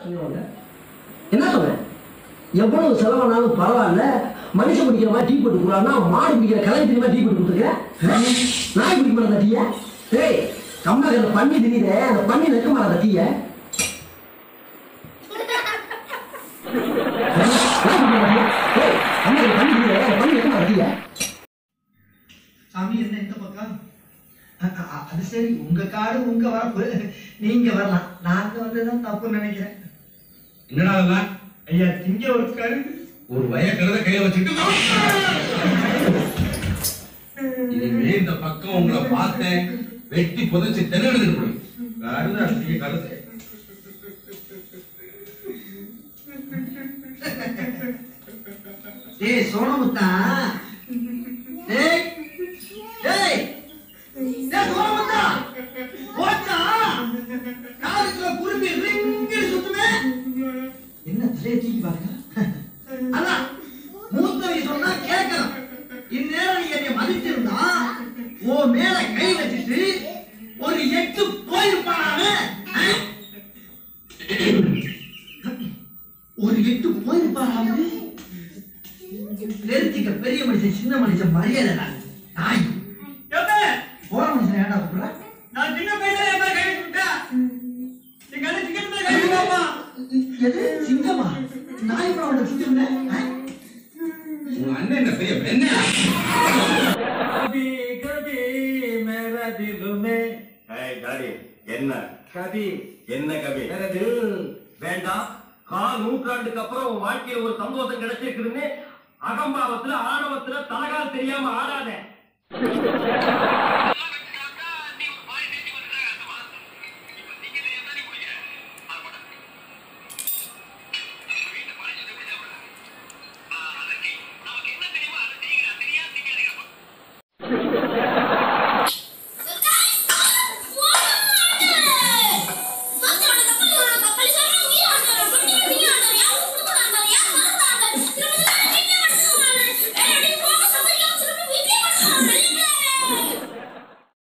என்ன சொல்றேன்? எவ்வளவு செலவானாலும் பரவாயில்ல, மனுஷன் குடிக்கிற மாதிரி டீ போட்டு கொடுறான்னா மாடு குடிக்கிற கலை தெரியுமா டீ போட்டு கொடுத்துருக்கேன். நாய் குடிக்க மாட்டேன் அந்த டீய. ஏய் கம்மா பண்ணி திடீரே அந்த பண்ணி நிற்க மாட்டேன் அந்த டீய. சாமி என்ன இந்த பக்கம்? அது சரி, உங்க காடு உங்க வரப்பு, நீங்க வரலாம். நாங்க வந்ததுதான் தப்புன்னு நினைக்கிறேன். என்னடா ஐயா திங்க ஒருக்காரு ஒரு வயக்கறத கையில வச்சுட்டு இனிமே இந்த பக்கம் உங்களை பார்த்தேன் வெட்டி புதைச்சு தென்னெடுத்துட்டு போய் கருத அடிக்க கருத. ஏய் சோனமுத்தா, ஏய் ஏய் ஏய் சோனமுத்தா, போச்சா காதுக்குள்ள குருவி ரிங்கிடு சுத்துமே. என்ன திரேட்டிக்கு பாருங்க. அதான் மூத்தவி சொன்னா கேட்கணும். இந்நேரம் நீ என்னை மதிச்சிருந்தா ஓ மேல கை வச்சுட்டு ஒரு 8 போயிருப்பானே. ஒரு 8 போயிருப்பானே. நிறுத்திக்க, பெரிய மனுஷன் சின்ன மனுஷன் மரியாதை நாய். போற மனுஷன் ஏடா கூப்பிடுற? நான் சின்ன பையன் என்ன கை விட்டா நீங்க சிக்கன் மேல கை விடாமா? எது சிங்கமா? நாய் கூட சிங்கம்னே. உங்க அண்ணன் என்ன பெரிய பெண்ணே? கபி கபி மேரா தில் மே. ஏய் டாடி, என்ன கபி என்ன கபி? மேரா தில் வேண்டாம். நூற்றாண்டுக்கு அப்புறம் உன் வாழ்க்கையில ஒரு சந்தோஷம் கிடைச்சிருக்குதுன்னு அகம்பாவத்துல ஆணவத்துல தலகால் தெரியாம ஆடாத.